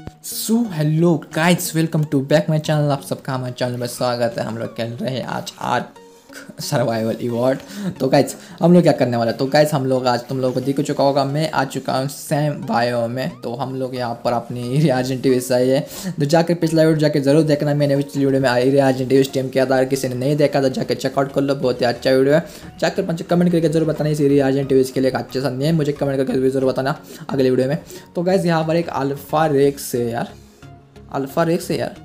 So hello guys, welcome to back my channel. आप सबका हमारे चैनल में स्वागत है। हम लोग खेल रहे हैं आज आर्क सर्वाइवल इवॉर्ड। तो गाइस हम लोग क्या करने वाले हैं, तो गाइस हम लोग आज तुम लोगों को दिख चुका होगा, मैं आ चुका हूँ सैम बायो में। तो हम लोग यहाँ पर अपनी रियाजेंटिव आई है, तो जाकर पिछला वीडियो जाकर जरूर देखना। मैंने पिछली वीडियो में रियाजेंटिव टीम किया था, अगर किसी ने नहीं देखा तो जाकर चेकआउट कर लो, बहुत ही अच्छा वीडियो है। जाकर मुझे कमेंट करके जरूर बताना इस रियाजेंटिव के लिए एक अच्छे सा नेम मुझे कमेंट करके जरूर बताना अगले वीडियो में। तो गाइस यहाँ पर एक अल्फा रेक्स है यार, अल्फा रेक्स है यार,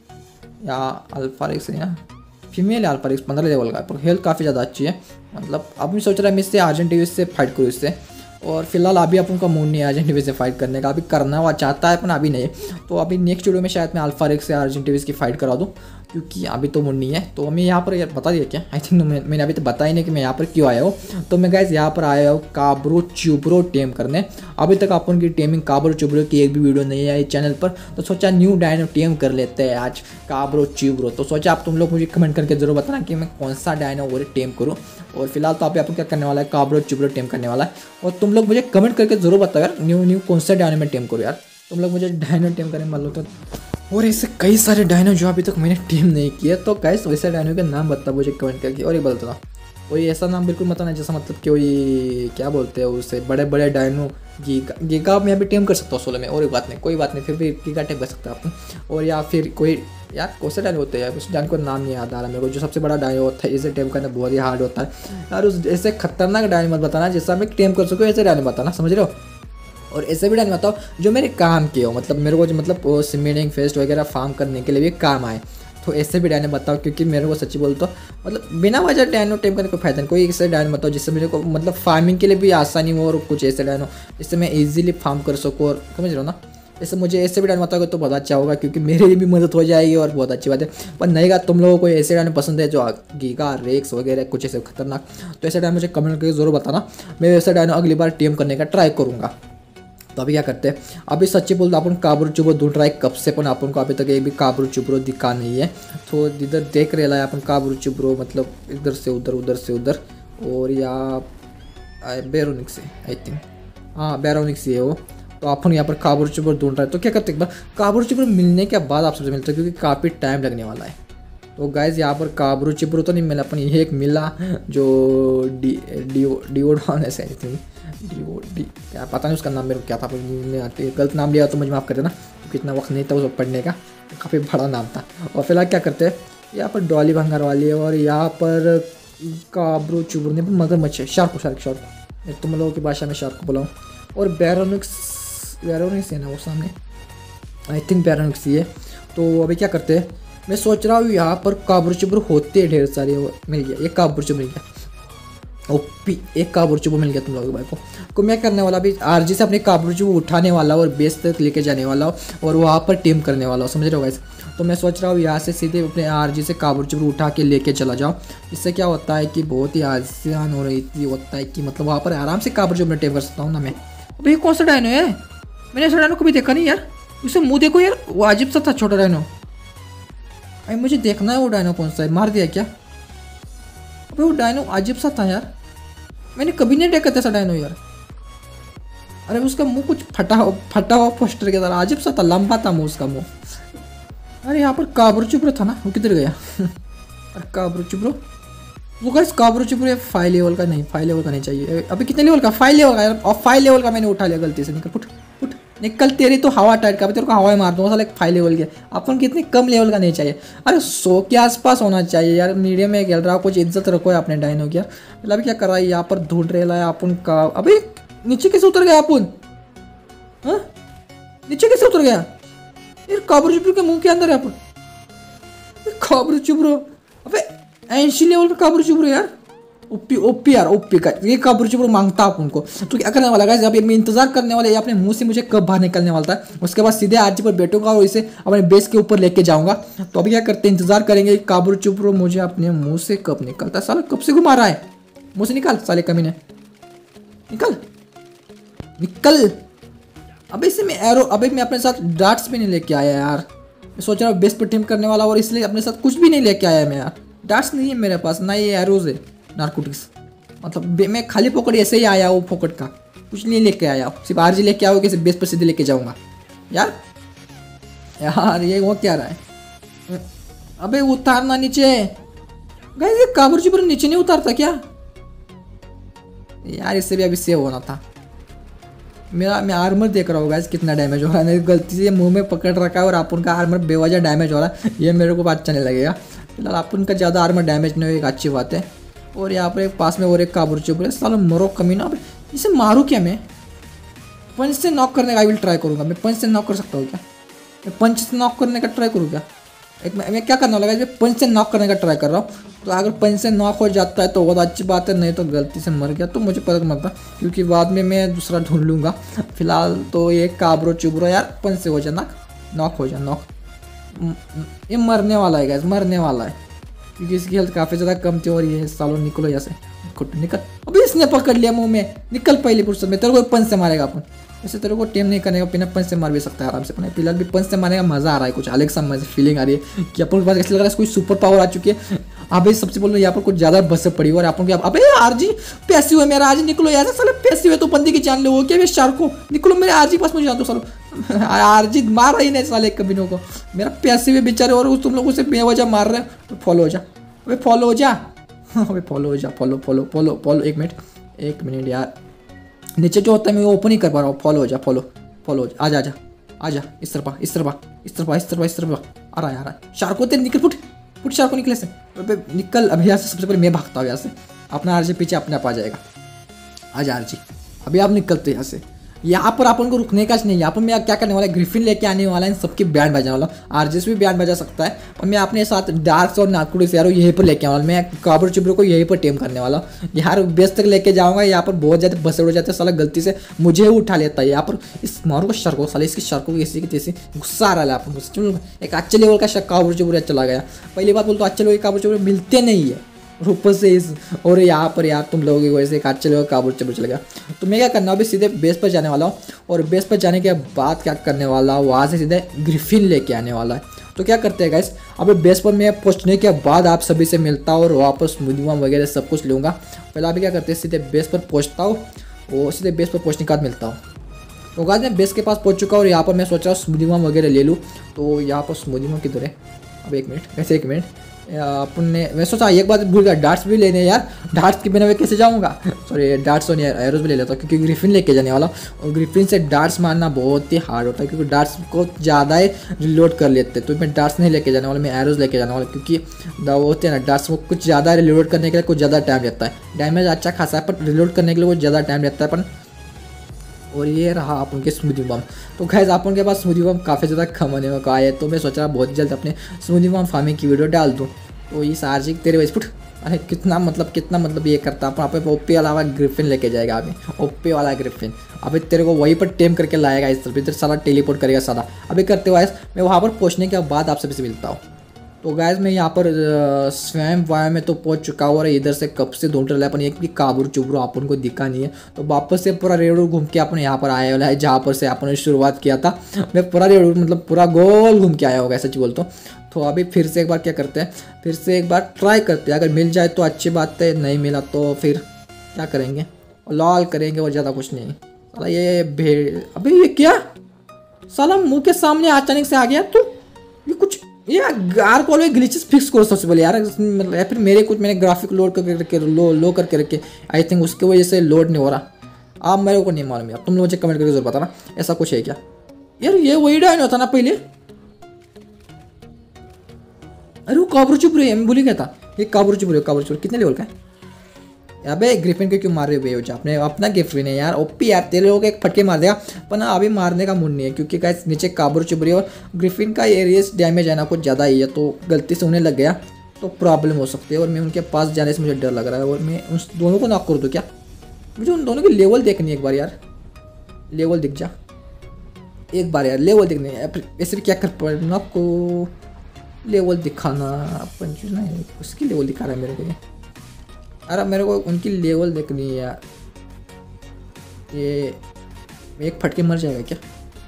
या अल्फा रेक्स है यार, फीमेल है अल्फा रेक्स 15 लेवल का, पर हेल्थ काफ़ी ज़्यादा अच्छी है। मतलब अब मैं सोच रहा है मैं इससे अर्जेंटीना से फाइट करूँ इससे, और फिलहाल अभी अपन का मूड नहीं है अर्जेंटीना से फाइट करने का, अभी करना वो चाहता है पर अभी नहीं। तो अभी नेक्स्ट वीडियो में शायद मैं अल्फा रेक्स से अर्जेंटीना की फाइट करा दूँ, क्योंकि अभी तो मूड नहीं है। तो हमें यहाँ पर यार बता दिया क्या, आई थिंक मैंने अभी तो बताया नहीं कि मैं यहाँ पर क्यों आया हूँ। तो मैं गाइस यहाँ पर आया हूँ काब्रो चुब्रो टेम करने। अभी तक अपन की टेमिंग काब्रो चुब्रो की एक भी वीडियो नहीं आई चैनल पर, तो सोचा न्यू डायनो टेम कर लेते हैं आज काब्रो चुब्रो। तो सोचा आप तुम लोग मुझे कमेंट करके जरूर बताना कि मैं कौन सा डायनो वो टेम करूँ। और फिलहाल तो अभी अपन क्या करने वाला है, काब्रो चुब्रो टेम करने वाला है। और तुम लोग मुझे कमेंट करके जरूर बताओ यार न्यू कौन सा डायनो में टेम करूँ यार। तुम लोग मुझे डायनो टेम करने मान लो तो, और ऐसे कई सारे डायनो जो अभी तक मैंने टीम नहीं किया। तो गाइस वैसे डायनो के नाम बता मुझे कमेंट करके, और ये बता कोई ऐसा नाम बिल्कुल मत ना जैसा मतलब कि वही क्या बोलते हैं उसे, बड़े बड़े डायनो। गीगा मैं अभी टीम कर सकता हूँ 16 में, और एक बात नहीं, कोई बात नहीं, फिर भी गीगा टीम कर सकता है अपन। और या फिर कोई यार कौन से डायनो होते हैं यार, उस डायनो को नाम नहीं याद आ रहा मेरे को, जो सबसे बड़ा डायनो होता है इसे टेम करना बहुत ही हार्ड होता है यार। उस ऐसे खतरनाक डायनो मत बताना जिससे मैं टेम कर सकूँ, ऐसे डायनो बताना, समझ रहे हो। और ऐसे भी डायनो बताओ जो मेरे काम के हो, मतलब मेरे को जो मतलब सिमिलिंग फेस्ट वगैरह फार्म करने के लिए भी काम आए। तो ऐसे भी डायनो बताओ, क्योंकि मेरे को सच्ची बोल तो मतलब बिना वजह डायनो टेम करने को फायदा नहीं। कोई ऐसे डायनो बताओ जिससे मेरे को मतलब फार्मिंग के लिए भी आसानी हो, और कुछ ऐसे डायनो जिससे मैं इजीली फार्म कर सकूँ, और समझ रहे हो ना। ऐसे मुझे ऐसे भी डायनो बताओगे तो बहुत अच्छा होगा, क्योंकि मेरे लिए भी मदद हो जाएगी और बहुत अच्छी बात है। पर नहीं, तुम लोगों को ऐसे डायनो पसंद है जो गीगा रेक्स वगैरह कुछ ऐसे खतरनाक, तो ऐसे डायनो मुझे कमेंट करके जरूर बताना। मैं वैसे डायनो अगली बार टीम करने का ट्राई करूँगा। तो अभी क्या करते हैं, अभी सच्ची बोलते अपन काब्रो चुब्रो ढूंढ रहा है कब से, पण अपन को अभी तक एक भी काब्रो चुब्रो दिखा नहीं है। तो इधर देख रहे है अपन काब्रो चुब्रो, मतलब इधर से उधर उधर से उधर, और या बैरोनिक्स है आई थिंक, हाँ बैरोनिक्स ही है वो। तो अपन यहाँ पर काब्रो चुब्रो ढूंढ रहा है। तो क्या करते हैं, एक बार काब्रो चुब्रो मिलने के बाद आप सबसे मिलते हैं, क्योंकि काफ़ी टाइम लगने वाला है। तो गाइज यहाँ पर काब्रो चिब्रो तो नहीं मिला, अपन ये एक मिला जो डिओडॉन ऐसे आई थिंक, डी क्या पता नहीं उसका नाम मेरे को क्या था, गलत नाम लिया तो मुझे माफ़ कर देना, क्योंकि इतना वक्त नहीं था उस पढ़ने का, काफ़ी बड़ा नाम था। और फिलहाल क्या करते हैं, यहाँ पर डॉली भंगार वाली है, और यहाँ पर काब्रो चिब्रो नहीं मगरमच्छ है, शार्क मैं तुम लोगों की भाषा में शार्क को बुलाऊँ। और बैरोनिक्स है ना वो सामने, आई थिंक बैरोनिक्स ही है। तो अभी क्या करते हैं, मैं सोच रहा हूँ यहाँ पर काब्रो चिब्रो होते हैं ढेर सारे, मिल गया एक काब्रो चिब्रो मिल गया, ओपी एक काब्रो चिब्रो मिल गया तुम लोगों के भाई को मैं करने वाला अभी आरजी से अपने काब्रो चिब्रो उठाने वाला और बेस तक लेके जाने वाला हूँ, और वहाँ पर टीम करने वाला हूँ, समझ रहे हो गाइस। तो मैं सोच रहा हूँ यहाँ से सीधे अपने आरजी से काब्रो चिब्रो उठा के लेके चला जाऊँ। इससे क्या होता है कि बहुत ही आसान हो रही होता है कि मतलब वहाँ पर आराम से काब्रो चिब्रो टेम कर सकता हूँ ना मैं। अभी कौन सा डायनो है, मैंने ऐसा डायनो कभी देखा नहीं यार, उसे मुँह देखो यार, वो अजीब सा था छोटा डायनो। अरे मुझे देखना है वो डायनो कौन सा है, मार दिया क्या। अबे वो डायनो अजीब सा था यार, मैंने कभी नहीं देखा था ऐसा डायनो यार। अरे उसका मुंह कुछ फटा हुआ पोस्टर के तरह अजीब सा था, लंबा था मुंह उसका मुंह। अरे यहाँ पर काब्रो चिब्रो था ना, वो किधर गया अरे काब्रो चिब्रो, वो गाइस काब्रो चिब्रो 5 लेवल का नहीं, 5 लेवल का नहीं चाहिए। अभी कितने लेवल का, 5 लेवल का यार, और 5 लेवल का मैंने उठा लिया गलती से। निकल फुट निकल, तेरी तो हवा टाइट का, तेरे को हवा मार दूंगा साला। 5 लेवल के अपन कितने कम लेवल का नहीं चाहिए, अरे 100 के आसपास होना चाहिए यार, मीडियम में खेल रहा हो, कुछ इज्जत रखो अपने डायनो की यार। मतलब अभी क्या कर रहा है यहाँ पर ढूंढ रहे है अपन का। अभी नीचे कैसे उतर गया अपन, हाँ नीचे कैसे उतर गया यार, काब्रो चिब्रो के मुंह के अंदर है अपन, काब्रो चिब्रो। अबे 80 लेवल का काब्रो चिब्रो यार, ओपी यार, ओपी का ये काब्रो चिब्रो मांगता आप उनको। तो क्या करने वाला गाइस, अभी मैं इंतजार करने वाले अपने मुंह से मुझे कब बाहर निकलने वाला था, उसके बाद सीधे आरजी पर बैठूंगा और इसे अपने बेस के ऊपर लेके जाऊंगा। तो अभी क्या करते हैं, इंतजार करेंगे काब्रो चिब्रो मुझे अपने मुंह से कब निकलता है। साला कब से घुमा रहा है, मुंह से निकाल साले कमीने, निकल निकल। अबे इसे मैं एरो, अबे मैं अपने साथ डार्ट्स भी नहीं लेके आया यार, मैं सोच रहा हूँ बेस पर टीम करने वाला, और इसलिए अपने साथ कुछ भी नहीं लेके आया मैं यार। डार्ट्स नहीं है मेरे पास, ना ये एरोज है नार्कोटिक्स, मतलब मैं खाली पॉकेट ऐसे ही आया हूँ, पॉकेट का कुछ नहीं लेके आया, सिर्फ आरजी लेके आओगे, सिर्फ बेस पर सीधे लेके जाऊंगा यार। यार ये वो क्या रहा है? अबे उतारना नीचे। गाइस ये काबूची पर नीचे नहीं उतारता क्या यार? इससे भी अभी सेव होना था। मैं आर्मर देख रहा हूँ गाइस कितना डैमेज हो रहा है। गलती से मुंह में पकड़ रखा है और अपन का आर्मर बेवजह डैमेज हो रहा है। ये मेरे को अच्छा नहीं लगेगा। फिलहाल अपन का ज़्यादा आर्मर डैमेज नहीं हो, एक अच्छी बात है। और यहाँ पर एक पास में और एक काबूची पर सालो मरो कमीना। इसे मारूँ क्या मैं? पंच से नॉक करने का आई विल ट्राई करूँगा। मैं पंच से नॉक कर सकता हूँ क्या? मैं पंच से नॉक करने का ट्राई करूँ क्या? मैं क्या करने वाला है? मैं पंच से नॉक करने का ट्राई कर रहा हूँ। तो अगर पंच से नॉक हो जाता है तो बहुत अच्छी बात है, नहीं तो गलती से मर गया तो मुझे पता मरता, क्योंकि बाद में मैं दूसरा ढूंढ लूँगा। फिलहाल तो ये काबरो चुबरो यार पंच से हो जाए नॉक हो जाए नॉक। ये मरने वाला है गैस, मरने वाला है, क्योंकि इसकी हेल्थ काफ़ी ज़्यादा कम थी। और ये सालों निकलो यहाँ से, निकल। अभी इसने पकड़ लिया मुँह में, निकल पहली फुर्सत में। तेरे को पंच से मारेगा अपन, वैसे तेरे को टेम नहीं करने का, बिना पंच से मार भी सकता है आराम से। फिलहाल भी पंच से मारने का मजा आ रहा है, कुछ अलग सा मजा फीलिंग आ रही है कि अपन के पास ऐसा लग रहा है कोई सुपर पावर आ चुकी है। अभी सबसे बोलो यहाँ पर कुछ ज़्यादा बस पड़ी और अपन अबे आरजी पैसे हुए मेरा आरजी, निकलो यार साले। पैसे हुए तो बंदी की जान लो, वो क्या शार्क को निकलो मेरे आरजी पास, मुझे जान दो सालो। आरजी मार रही नहीं साले कमीनों को, मेरा पैसे हुए बेचारे, और तुम लोग उसे बेवजह मार रहे हो। तो फॉलो हो जा, अबे फॉलो हो जा, अबे फॉलो हो जा, फॉलो फॉलो फॉलो फॉलो। एक मिनट यार, नीचे जो होता है मैं वो ओपन ही कर पा रहा हूँ। फॉलो हो जा, फॉलो फॉलो हो जा, आजा आजा आजा, इस तरफ इस तरफ इस तरफ इस तरफ इस तरफ आ रहा है शार्को। तेरे निकल, फुट शार्को निकले से, अबे निकल। अभी यहाँ से सबसे पहले मैं भागता हूँ यहाँ से, अपना आरजी पीछे अपने आप आ जाएगा। आजा आरजी, अभी आप निकलते यहाँ से। यहाँ पर अपन को रुकने का नहीं, यहाँ पर मैं क्या करने वाला है, ग्रिफिन लेके आने वाला है, इन सबकी बैंड बजाने वाला। आरजेस भी बैंड बजा सकता है, और मैं अपने साथ डार्क्स और नाकुडिस यार यहीं पर लेके आने वाला। मैं काबर चिब्रो को यहीं पर टेम करने वाला। यार बेस तक लेके जाऊंगा, यहाँ पर बहुत ज़्यादा बसे उड़ जाते हैं, साला गलती से मुझे उठा लेता है। यहाँ पर इस मारो को शर्को, साले इसकी शर्को की ऐसी की तैसी गुस्सा आ रहा है आपको। एक अच्छे लेवल का काबर चिब्रो चला गया। पहली बात बोलते अच्छे लेवल के काबर चिब्रो मिलते नहीं है ऊपर से इस, और यहाँ पर यार तुम लोगों की वजह से एक अच्छे लोग काबू चल गया। तो मैं क्या करना अभी सीधे बेस पर जाने वाला हूँ, और बेस पर जाने के बाद क्या करने वाला हूँ, वहाँ से सीधे ग्रिफिन लेके आने वाला है। तो क्या करते हैं गाइस, अभी बेस पर मैं पहुँचने के बाद आप सभी से मिलता हूँ और वापस मुद्दुआ वगैरह सब कुछ लूँगा। पहले अभी क्या करते हैं, सीधे बेस पर पहुँचता हूँ और सीधे बेस पर पहुँचने के बाद मिलता हूँ। तो गाइस मैं बेस के पास पहुँच चुका हूँ, और यहाँ पर मैं सोच रहा हूँ स्मूदीमा वगैरह ले लूँ। तो यहाँ पर स्मूदीमा किधर है? अब एक मिनट, वैसे एक मिनट, अपन ने मैं सोचा एक बात भूल गया, डार्ट्स भी लेने यार। डार्ट्स के बिना मैं कैसे जाऊँगा? सॉरी डार्ट्स तो नहीं, एरोज भी ले लेता हूँ, क्योंकि ग्रिफिन लेके जाने वाला। और ग्रिफिन से डार्ट्स मारना बहुत ही हार्ड होता है, क्योंकि डार्ट्स को ज़्यादा ही रिलोड कर लेते हैं। तो मैं डार्ट्स नहीं लेके जाने वाला, मैं एरोज लेके जाने वाला, क्योंकि वो होते हैं ना डार्ट्स को कुछ ज़्यादा रिलोड करने के लिए कुछ ज़्यादा टाइम लगता है। डैमेज अच्छा खासा है, पर रिलोड करने के लिए कुछ ज़्यादा टाइम लगता है। पर और ये रहा अपन के स्मूदी बम। तो गैस अपन के पास स्मूदी बम काफ़ी ज़्यादा कम होने का है, तो मैं सोच रहा बहुत जल्द अपने स्मूदी बम फार्मिंग की वीडियो डाल दूँ। तो इस आरजी तेरे वजह फुट, अरे कितना मतलब ये करता अपन आप ओपी वाला ग्रिफिन लेके जाएगा। अभी ओपी वाला ग्रिफिन अभी तेरे को वहीं पर टेम करके लाएगा, इस तरफ इधर सारा टेलीपोर्ट करेगा सारा। अभी करते हुए मैं वहाँ पर पहुँचने के बाद आप सभी से मिलता हूँ। तो गैस मैं यहाँ पर स्वयं वाया में तो पहुँच चुका हूँ, और इधर से कब से ढूंढ रहा है अपन, एक भी काबूर चुबरू अपन को दिखा नहीं है। तो वापस से पूरा रेड घूम के अपन यहाँ पर आया वाला है, जहाँ पर से अपन ने शुरुआत किया था। मैं पूरा रेड मतलब पूरा गोल घूम के आया होगा सच बोलता हूँ। तो अभी फिर से एक बार क्या करते हैं, फिर से एक बार ट्राई करते हैं, अगर मिल जाए तो अच्छी बात है, नहीं मिला तो फिर क्या करेंगे, लॉल करेंगे और ज़्यादा कुछ नहीं। साला ये भेड़, अभी ये क्या साला मुँह के सामने अचानक से आ गया। तो ये कुछ यार गार को ग्लिचेस फिक्स करो सबसे पहले यार, मतलब या फिर मेरे कुछ मैंने ग्राफिक लोड करके रखे, लो करके रखे, आई थिंक उसके वजह से लोड नहीं हो रहा। आप मेरे को नहीं मालूम यार, तुम लोग मुझे कमेंट करके जरूर बताना ऐसा कुछ है क्या। यार ये वही डायन होता ना पहले, अरे वो काबरू चुप रही है, मैं भूल ही गया था। ये काबरू चुप कितने लेवल का है? अबे ग्रिफिन को क्यों मार रहे हो बेवजह? आपने अपना ग्रिफिन है यार, ओपी यार, तेरे लोगों को एक फटके मार देगा, पर ना अभी मारने का मूड नहीं है, क्योंकि गाइस नीचे काबरू चुप रही है, और ग्रिफिन का एरियस डैमेज है ना कुछ ज़्यादा ही है, तो गलती से उन्हें लग गया तो प्रॉब्लम हो सकती है। और मैं उनके पास जाने से मुझे डर लग रहा है, और मैं उन दोनों को नॉक कर दूँ क्या? मुझे उन दोनों की लेवल देखनी है एक बार यार, लेवल दिख जा एक बार यार, लेवल देखनी है। ऐसे भी क्या कर पा नॉक को लेवल दिखाना अपन नहीं, उसकी लेवल दिखा रहा है मेरे को ये। अरे मेरे को उनकी लेवल देखनी है यार। ये एक फटके मर जाएगा क्या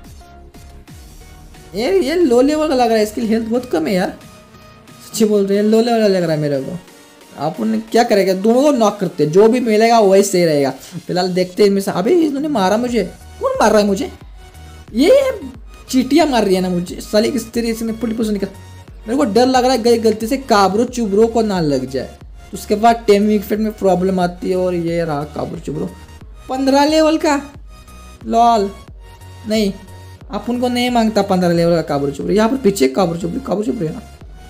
यार? ये लो लेवल का लग रहा है, इसकी हेल्थ बहुत कम है यार, सच्ची बोल रहे हैं, लो लेवल का लग रहा है मेरे को। आप उन्हें क्या करेगा, दोनों को नॉक करते हैं, जो भी मिलेगा वही सही रहेगा। फिलहाल देखते हैं इनमें से। अभी इन्होंने मारा मुझे, कौन मार रहा है मुझे? ये चीटियाँ मार रही है ना मुझे साले, किस तरह से मैं पुलिस पुलिस निकल। मेरे को डर लग रहा है गलती से काबरो चुबरो को ना लग जाए, तो उसके बाद टेमिंग इफेक्ट में प्रॉब्लम आती है। और ये रहा काबरो चुबरो 15 लेवल का, लॉल नहीं अपन को नहीं मांगता 15 लेवल का काबरो चुबरो। यहाँ पर पीछे काबरो चुबरो है ना,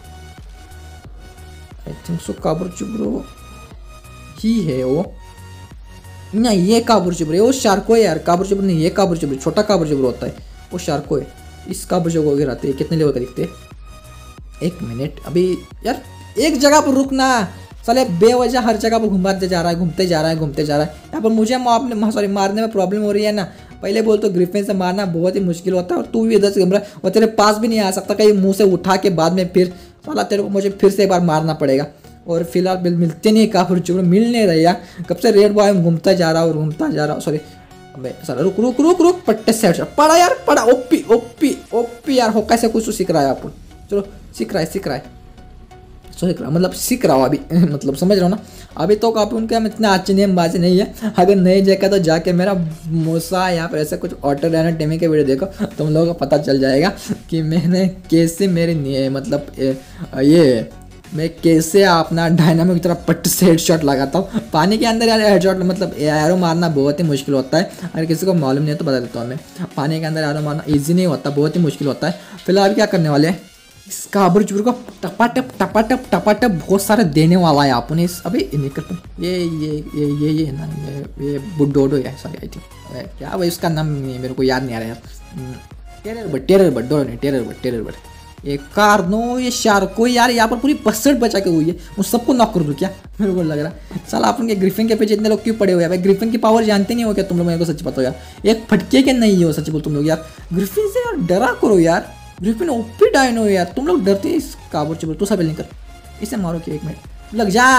आई थिंक सो काबरो चुबरो ही है वो, नहीं ये काबरो चुबरो है, वो शार्को है यार। काबरो चुबरो नहीं, ये काबरो चुबरो छोटा काबरो चुबरो होता है, वो शार्को है। इस काबरो चुबरो को गिराते हैं, कितने लेवल का दिखते हैं। 1 मिनट अभी यार, एक जगह पर रुकना साले, बेवजह हर जगह पर घुमाते जा रहा है, घूमते जा रहा है। यहाँ पर मुझे मारने में प्रॉब्लम हो रही है ना। पहले बोल तो ग्रिफिन से मारना बहुत ही मुश्किल होता है, और तू भी इधर से घूम रहा है और तेरे पास भी नहीं आ सकता, कहीं मुंह से उठा के बाद में फिर साला तेरे को मुझे फिर से एक बार मारना पड़ेगा। और फिलहाल मिलते नहीं, काफी चुप मिल नहीं रही यार, कब से रेड बॉय घूमता जा रहा हूँ सॉरी। अबे साला रुक पट्टे सेट पड़ा यार, पड़ा ओपी यार। हो कैसे कुछ तो सीख रहा है आप, चलो सीख रहा है मतलब सीख रहा हूँ अभी मतलब समझ रहा हूँ ना। अभी तो काफी उनके हम इतना अच्छे नेमबाजी नहीं है। अगर नहीं देखा तो जाके मेरा मूसा या फिर ऐसे कुछ ऑटो डायना टेमी के वीडियो देखो, तुम लोगों को पता चल जाएगा कि मैंने कैसे मेरी मतलब ये मैं कैसे अपना डायनामो की तरह पट से हेडशॉट लगाता हूँ पानी के अंदर। यार हेडशॉट मतलब एरो मारना बहुत ही मुश्किल होता है, अगर किसी को मालूम नहीं है तो बता देता हूँ मैं। पानी के अंदर एरो मारना ईजी नहीं होता, बहुत ही मुश्किल होता है। फिलहाल क्या करने वाले हैं, इस काबरो चुबरो को टपाटप बहुत सारे देने वाला है आपने। इस अभी निकल ये ना ये बुडोडो है सॉरी, आई थिंक क्या भाई उसका नाम मेरे को याद नहीं आ रहा यार। टेरर बट ये कार्नो, ये शार्को यार, यहाँ पर पूरी 62 बचा के हुई है। उन सबको नॉक कर दूँ क्या, मेरे को लग रहा है। साला अपन के ग्रिफिन के पीछे इतने लोग क्यों पड़े हुए हैं भाई। ग्रिफिन की पावर जानते नहीं हो क्या तुम लोग, मेरे को सच पता हो यार। एक फटके के नहीं हो सच बोल तुम लोग यार, ग्रिफिन से यार डरा करो यार। ग्रिफिन ओपी डायनो यार, तुम लोग डरते हैं इस काबरो चुबरो। तू सब कर इसे मारो कि 1 मिनट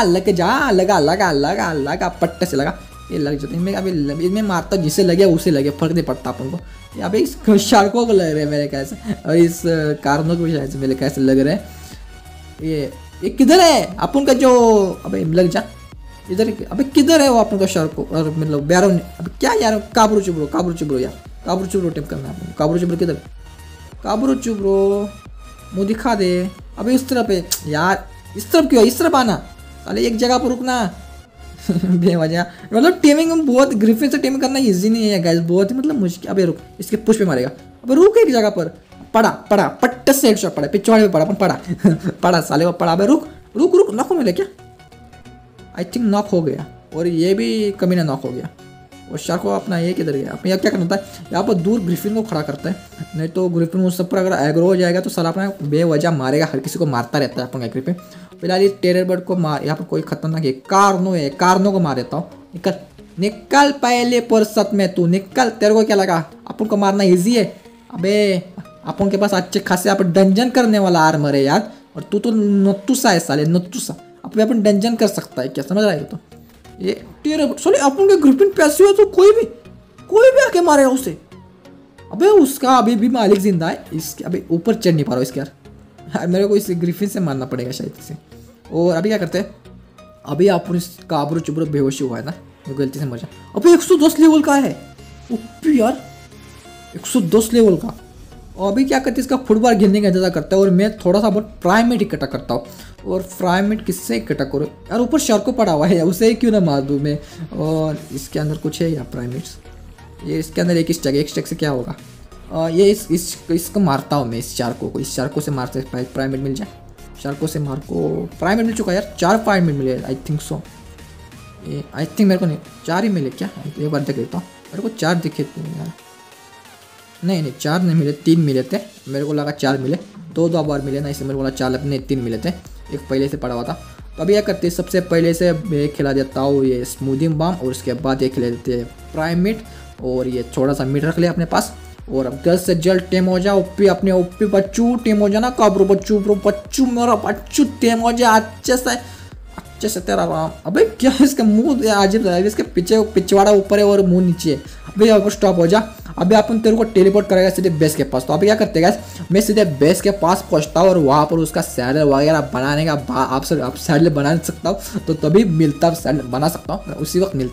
लगा पट्टे से लगा, ये लग जाते हैं। मैं अभी इसमें मारता जिसे लगे उसे लगे, फर्क नहीं पड़ता अपन को। यहाँ पे इस शार्कों को लग रहे हैं मेरे कैसे, और इस कार्नो को भी शायद मेरे कैसे लग रहे हैं। ये किधर है अपन का जो, अबे लग जा इधर। अबे किधर है वो अपन का शार्को और मतलब बैरो। अब क्या यार, काबरो चुबरो यार, काबरो चुबरो टिप करना है। काबरो चुबरो किधर, काबरो चुबरो मुँह दिखा दे। अबे इस तरफ है यार, इस तरफ क्यों, इस तरफ आना साले, एक जगह पर रुकना बेवजह। मतलब टीमिंग में बहुत ग्रिफिन से टीमिंग करना इजी नहीं है गाइस, बहुत ही मतलब मुश्किल। अबे रुक, इसके पुश पे मारेगा। अबे रुक एक जगह पर, पड़ा पट्टे से हेडशॉट पड़ा, पिछवाड़े पे पड़ा पड़ा साले वो पड़ा। अबे रुक नॉक हो मिले क्या, आई थिंक नॉक हो गया। और ये भी कमीना नॉक हो गया। और शार्को अपना ये किधर गया, अपने यहाँ क्या करना होता है, यहाँ पर दूर ग्रिफिन को खड़ा करता है, नहीं तो ग्रिफिन उस सब पर अगर एग्रो हो जाएगा तो साला अपना बेवजह मारेगा, हर किसी को मारता रहता है अपन का ग्रिफिन। फिलहाल इस टेरर बर्ड को मार, यहाँ पर कोई खतरनाक है, कार्नो को मार देता हूँ। निकल पहले फुर्सत में तू निकल, तेरे को क्या लगा अपन को मारना ईजी है। अबे अपन के पास अच्छे खासे यहाँ पर डंजन करने वाला आर्मर है यार, और तू तो नत्तूसा है साले, नत्तूसा। अपन डंजन कर सकता है क्या, समझ रहा है तो। ये टेरर सॉरी अपन के ग्रिफिन पैसे हो तो कोई भी आके मारेगा उसे। अबे उसका अभी भी मालिक जिंदा है, इसके अभी ऊपर चढ़ नहीं पा रहा हूँ इसके यार मेरे को इस ग्रिफिन से मारना पड़ेगा शायद से। और अभी क्या करते हैं, अभी आप इस काबरो चुबरो बेहोशी हुआ है ना, वो गलती से मर जा। अबे 110 लेवल का है ओपी यार, 110 लेवल का। और अभी क्या करते हैं, इसका फुटबॉल गिरने का इंतजार करता है। और मैं थोड़ा सा बहुत प्राइमेट इकट्ठा करता हूँ। और प्राइमेट किससे इकट्ठा करो यार, ऊपर शार्को पड़ा हुआ है, उसे क्यों ना मार दूँ मैं। और इसके अंदर कुछ है या प्राइमेट्स, ये इसके अंदर एक स्टैक से क्या होगा। ये इसको मारता हूँ मैं, इस शार्को से मारते प्राइमेट मिल जाए। शार्को से मार को प्राइमेट मिल चुका यार, 4 प्राइमेट मिले I think so. I think मेरे को नहीं 4 ही मिले क्या, एक बार देख लेता हूँ। मेरे को 4 दिखे थे यार, नहीं 4 नहीं मिले, 3 मिले थे। मेरे को लगा 4 मिले, 2 बार मिले ना, इससे मेरे को लगा 4 अपने 3 मिले थे, एक पहले से पड़ा हुआ था। तो अभी क्या करते हैं, सबसे पहले से मैं खिला देता हूँ ये स्मूदिंग बाम, और उसके बाद ये खिला देते हैं प्राइमेट, और ये थोड़ा सा मीट रख लिया अपने पास। और अब जल्द से जल्द टेम हो जा, ओपी अपने ओपी बच्चू टेम हो जाना, काबरो बच्चू मेरा बच्चू टेम हो जा अच्छे से तेरा राम। अबे क्या इसका मुंह अजीब है, इसके पीछे पिछवाड़ा ऊपर है और मुंह नीचे है। अभी यहाँ पर स्टॉप हो जा, अभी अपन तेरे को टेलीपोर्ट करेगा सीधे बेस के पास। तो अभी क्या करते हैं, मैं सीधे बेस के पास पहुँचता हूँ और वहाँ पर उसका सैडल वगैरह बनाने का आप सैडल बना सकता हूँ, तो तभी मिलता सैडल बना सकता हूँ, उसी वक्त मिलते।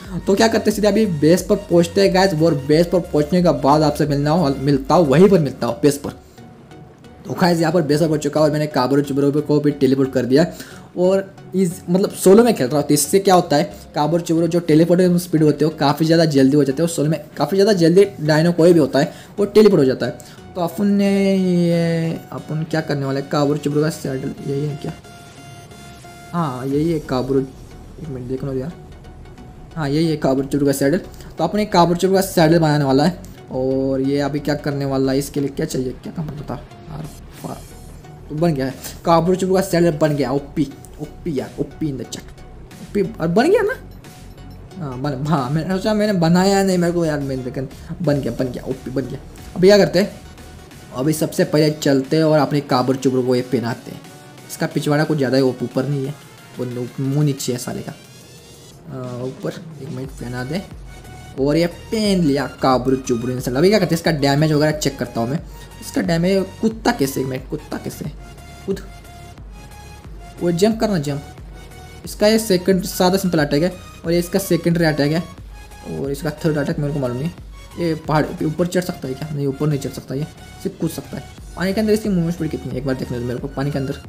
तो क्या करते हैं, सीधे अभी बेस पर पहुंचते हैं गाइस। और बेस पर पहुंचने के बाद आपसे मिलता हूँ वहीं पर मिलता हूँ बेस पर। तो गाइस यहाँ पर बेस पर पहुंच चुका और मैंने काबरू चुबरू को भी टेलीपोर्ट कर दिया। और इस मतलब सोलो में खेल रहा हूँ, तो इससे क्या होता है, काबरू चुबरू जो टेलीपोर्ट स्पीड होते हो काफ़ी ज़्यादा जल्दी हो जाते हैं। सोलो में काफ़ी ज़्यादा जल्दी डायनो कोई भी होता है वो टेलीपोर्ट हो जाता है। तो अपन क्या करने वाले, काबरू चुबरू का सैडल यही है क्या? हाँ यही है काबरू, एक मिनट देखना यार, हाँ यही है काबरू चुबरू का सैडल। तो अपने काबरू चुबरू का सैडल बनाने वाला है। और ये अभी क्या करने वाला है, इसके लिए क्या चाहिए, क्या काम बता यार। तो बन गया है काबरू चुबरू का सैडल, बन गया। ओपी ओपी यार, OP in the chat, OP. और बन गया ना? हाँ मैंने सोचा मैंने बनाया नहीं मेरे को यार, मैंने लेकिन बन गया ओपी बन गया। अभी क्या करते हैं, अभी सबसे पहले चलते हैं और अपने काबरू चुबरू को ये पहनाते हैं। इसका पिछवाड़ा कुछ ज़्यादा है, वो ऊपर नहीं है, वो मुँह नीचे है साले का। ऊपर एक मिनट पहना दे और ये पहन लिया काबरू चुबरू इंसान। अभी क्या करते हैं, इसका डैमेज वगैरह चेक करता हूँ मैं। इसका डैमेज कुत्ता कैसे, कुत्ता कैसे कूद, वो जंप करना जंप। इसका ये सेकंड सादा सिंपल अटैक है और ये इसका सेकेंडरी अटैक है। और इसका थर्ड अटैक मेरे को मालूम नहीं। ये पहाड़ पे ऊपर चढ़ सकता है क्या? नहीं ऊपर नहीं चढ़ सकता, ये सिर्फ कूद सकता है। पानी के अंदर इसकी मूवमेंट स्पीड कितनी है एक बार देखने दो मेरे को।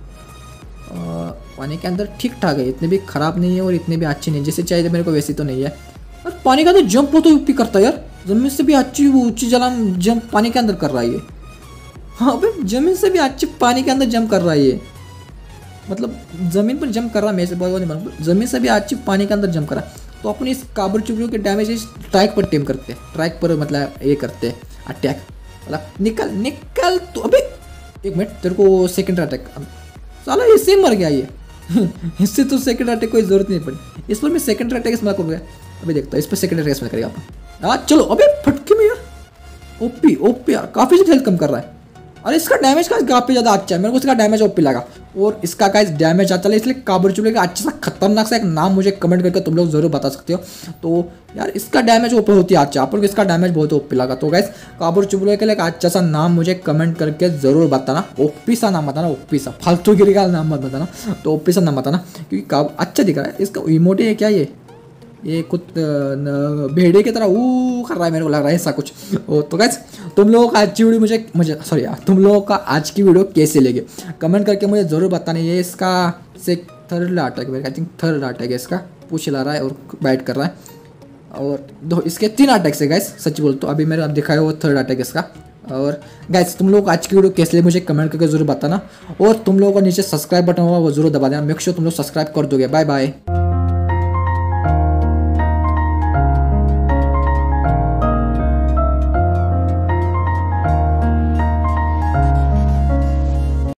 पानी के अंदर ठीक ठाक है, इतने भी ख़राब नहीं है और इतने भी अच्छी नहीं, जैसे चाहिए मेरे को वैसी तो नहीं है। और पानी के अंदर जंप हो तो यूपी करता है यार, ज़मीन से भी अच्छी ऊँची जलान जंप पानी के अंदर कर रहा है ये। हाँ भाई ज़मीन से भी अच्छी पानी के अंदर जंप कर रहा है ये, मतलब ज़मीन पर जंप कर रहा है, मेरे से बहुत नहीं मालूम, ज़मीन से भी अच्छी पानी के अंदर जंप कर रहा है। तो अपने इस काबरू चुबरू के डैमेज इस ट्रैक पर टेम करते हैं, ट्रैक पर मतलब ये करते हैं अटैक, मतलब निकल तो अबे एक मिनट, तेरे को सेकंड अटैक साला इससे मर गया ये इससे तो सेकंड अटैक कोई जरूरत नहीं पड़ी। इस पर मैं सेकंड अटैक इसमें करूँगा, अभी देखता हूँ इस पर सेकंड अटैक इसमें करेगा अपन। हाँ चलो, अबे फटके में यार, ओपी यार काफ़ी ज़्यादा हेल्थ कम कर रहा है। और इसका डैमेज का काफ़ी ज़्यादा अच्छा है, मेरे को इसका डैमेज ओपी लगा। और इसका गाइस डैमेज आता है, इसलिए काबरू चुबरू का अच्छा सा खतरनाक सा एक नाम मुझे कमेंट करके तुम लोग जरूर बता सकते हो। तो यार इसका डैमेज ओपी होती है अच्छा, अपन को इसका डैमेज बहुत ओपी लगा। तो गाइस काबरू चुबरू के लिए एक अच्छा सा नाम मुझे कमेंट करके जरूर बताना, ओपी सा नाम बताना, ओपी सा फालतू गिरी का नाम मत बताना, तो ओपी सा नाम बताना, क्योंकि अच्छा दिख रहा है। इसका इमोटी है क्या ये कुछ भेड़े की तरह वो कर रहा है, मेरे को लग रहा है ऐसा कुछ। तो गाइस तुम लोगों का आज की वीडियो मुझे सॉरी यार, तुम लोगों का आज की वीडियो कैसे लगे कमेंट करके मुझे ज़रूर बताना। ये इसका से थर्ड अटैक है, आई थिंक थर्ड अटैक है इसका, पूछ ला रहा है और बाइट कर रहा है। और दो इसके 3 अटैक से गाइस, सच बोल तो अभी मैंने अब दिखाया वो थर्ड अटैक इसका। और गाइस तुम लोग आज की वीडियो कैसे लगी मुझे कमेंट करके जरूर बताना। और तुम लोगों को नीचे सब्सक्राइब बटन होगा वो जरूर दबा देना, मेक श्योर तुम लोग सब्सक्राइब कर दोगे। Bye bye.